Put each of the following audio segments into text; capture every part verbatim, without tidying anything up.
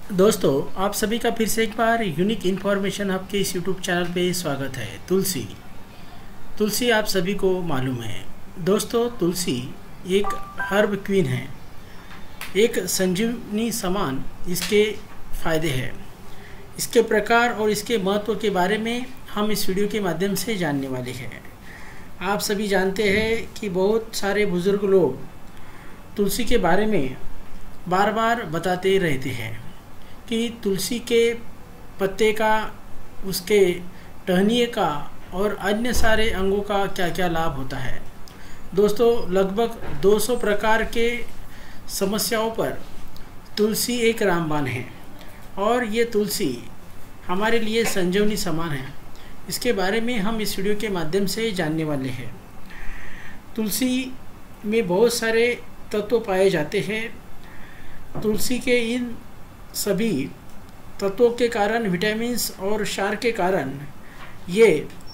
दोस्तों, आप सभी का फिर से एक बार यूनिक इन्फॉर्मेशन आपके इस यूट्यूब चैनल पे स्वागत है। तुलसी तुलसी आप सभी को मालूम है। दोस्तों, तुलसी एक हर्ब क्वीन है, एक संजीवनी समान इसके फ़ायदे हैं। इसके प्रकार और इसके महत्व के बारे में हम इस वीडियो के माध्यम से जानने वाले हैं। आप सभी जानते हैं कि बहुत सारे बुज़ुर्ग लोग तुलसी के बारे में बार बार बताते रहते हैं कि तुलसी के पत्ते का, उसके टहनिए का और अन्य सारे अंगों का क्या क्या लाभ होता है। दोस्तों, लगभग दो सौ प्रकार के समस्याओं पर तुलसी एक रामबाण है और ये तुलसी हमारे लिए संजीवनी समान है। इसके बारे में हम इस वीडियो के माध्यम से जानने वाले हैं। तुलसी में बहुत सारे तत्व पाए जाते हैं। तुलसी के इन सभी तत्वों के कारण, विटामिन्स और क्षार के कारण ये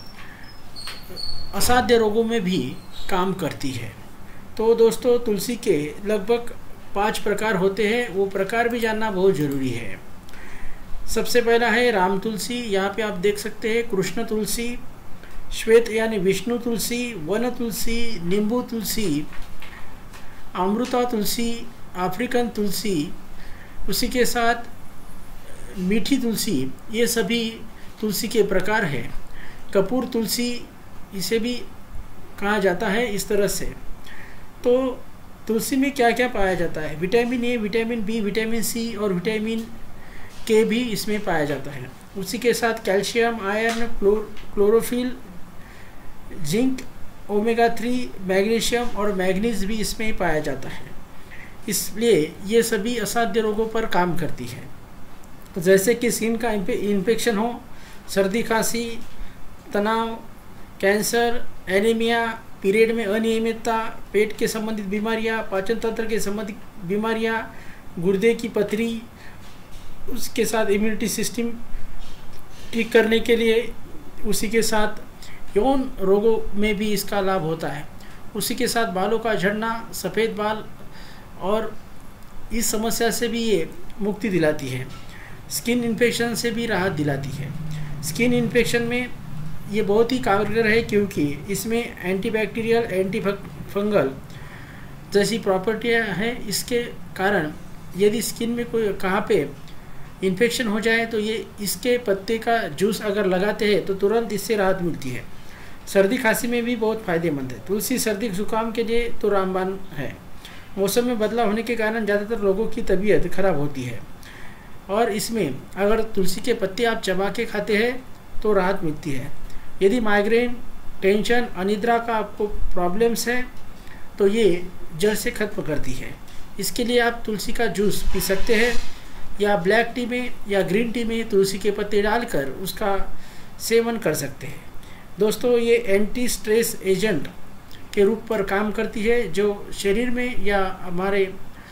असाध्य रोगों में भी काम करती है। तो दोस्तों, तुलसी के लगभग पांच प्रकार होते हैं, वो प्रकार भी जानना बहुत ज़रूरी है। सबसे पहला है राम तुलसी। यहाँ पे आप देख सकते हैं कृष्ण तुलसी, श्वेत यानी विष्णु तुलसी, वन तुलसी, नींबू तुलसी, अमृता तुलसी, अफ्रीकन तुलसी, उसी के साथ मीठी तुलसी। ये सभी तुलसी के प्रकार हैं। कपूर तुलसी इसे भी कहा जाता है इस तरह से। तो तुलसी में क्या क्या पाया जाता है? Vitamin A, vitamin B, vitamin C और विटामिन के भी इसमें पाया जाता है। उसी के साथ calcium, iron, chlor chlorophyll, zinc, omega three, magnesium और मैग्नीज भी इसमें पाया जाता है। इसलिए ये सभी असाध्य रोगों पर काम करती है, जैसे कि स्किन का इन्फेक्शन हो, सर्दी खांसी, तनाव, कैंसर, एनीमिया, पीरियड में अनियमितता, पेट के संबंधित बीमारियां, पाचन तंत्र के संबंधित बीमारियां, गुर्दे की पथरी, उसके साथ इम्यूनिटी सिस्टम ठीक करने के लिए, उसी के साथ यौन रोगों में भी इसका लाभ होता है। उसी के साथ बालों का झड़ना, सफ़ेद बाल, और इस समस्या से भी ये मुक्ति दिलाती है। स्किन इन्फेक्शन से भी राहत दिलाती है। स्किन इन्फेक्शन में ये बहुत ही कारगर है, क्योंकि इसमें एंटीबैक्टीरियल, एंटी फंगल जैसी प्रॉपर्टियाँ हैं। इसके कारण यदि स्किन में कोई कहाँ पे इन्फेक्शन हो जाए तो ये इसके पत्ते का जूस अगर लगाते हैं तो तुरंत इससे राहत मिलती है। सर्दी खांसी में भी बहुत फ़ायदेमंद है। तुलसी सर्दी जुकाम के लिए तो रामबाण है। मौसम में बदलाव होने के कारण ज़्यादातर लोगों की तबीयत खराब होती है और इसमें अगर तुलसी के पत्ते आप चबा के खाते हैं तो राहत मिलती है। यदि माइग्रेन, टेंशन, अनिद्रा का आपको प्रॉब्लम्स है तो ये जड़ से खत्म करती है। इसके लिए आप तुलसी का जूस पी सकते हैं या ब्लैक टी में या ग्रीन टी में तुलसी के पत्ते डालकर उसका सेवन कर सकते हैं। दोस्तों, ये एंटी स्ट्रेस एजेंट के रूप पर काम करती है, जो शरीर में या हमारे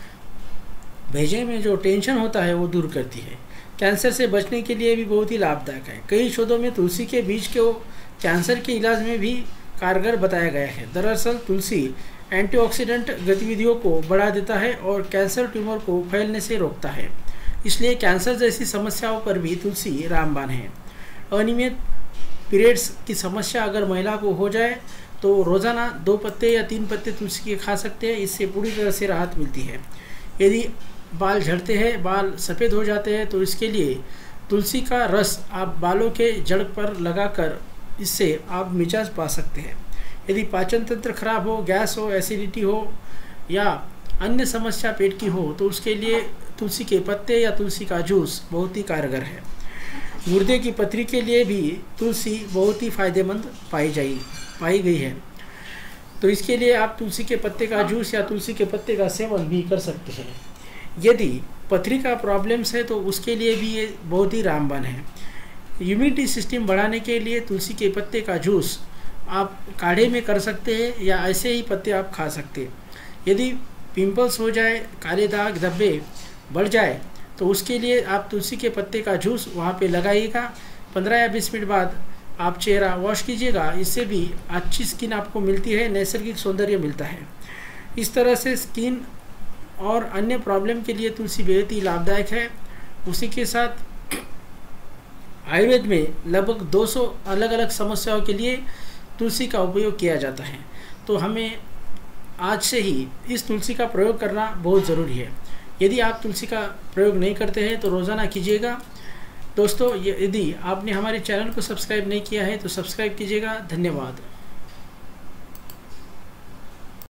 भेजे में जो टेंशन होता है वो दूर करती है। कैंसर से बचने के लिए भी बहुत ही लाभदायक है। कई शोधों में तुलसी के बीज को कैंसर के इलाज में भी कारगर बताया गया है। दरअसल तुलसी एंटीऑक्सीडेंट गतिविधियों को बढ़ा देता है और कैंसर ट्यूमर को फैलने से रोकता है। इसलिए कैंसर जैसी समस्याओं पर भी तुलसी रामबाण है। अनियमित पीरियड्स की समस्या अगर महिला को हो जाए तो रोज़ाना दो पत्ते या तीन पत्ते तुलसी के खा सकते हैं। इससे पूरी तरह से राहत मिलती है। यदि बाल झड़ते हैं, बाल सफ़ेद हो जाते हैं, तो इसके लिए तुलसी का रस आप बालों के जड़ पर लगाकर इससे आप मिजाज पा सकते हैं। यदि पाचन तंत्र खराब हो, गैस हो, एसिडिटी हो या अन्य समस्या पेट की हो तो उसके लिए तुलसी के पत्ते या तुलसी का जूस बहुत ही कारगर है। गुर्दे की पथरी के लिए भी तुलसी बहुत ही फ़ायदेमंद पाई जाई पाई गई है। तो इसके लिए आप तुलसी के पत्ते का जूस या तुलसी के पत्ते का सेवन भी कर सकते हैं। यदि पथरी का प्रॉब्लम्स है तो उसके लिए भी ये बहुत ही रामबाण है। इम्यूनिटी सिस्टम बढ़ाने के लिए तुलसी के पत्ते का जूस आप काढ़े में कर सकते हैं या ऐसे ही पत्ते आप खा सकते हैं। यदि पिंपल्स हो जाए, काले दाग, धब्बे बढ़ जाए तो उसके लिए आप तुलसी के पत्ते का जूस वहाँ पे लगाइएगा। पंद्रह या बीस मिनट बाद आप चेहरा वॉश कीजिएगा। इससे भी अच्छी स्किन आपको मिलती है, नैसर्गिक सौंदर्य मिलता है। इस तरह से स्किन और अन्य प्रॉब्लम के लिए तुलसी बेहद ही लाभदायक है। उसी के साथ आयुर्वेद में लगभग दो सौ अलग अलग समस्याओं के लिए तुलसी का उपयोग किया जाता है। तो हमें आज से ही इस तुलसी का प्रयोग करना बहुत ज़रूरी है। यदि आप तुलसी का प्रयोग नहीं करते हैं तो रोज़ाना कीजिएगा। दोस्तों, यदि आपने हमारे चैनल को सब्सक्राइब नहीं किया है तो सब्सक्राइब कीजिएगा। धन्यवाद।